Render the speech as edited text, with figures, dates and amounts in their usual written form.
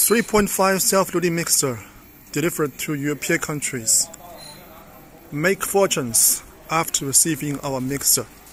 3.5 self-loading mixer delivered to European countries. Make fortunes after receiving our mixer.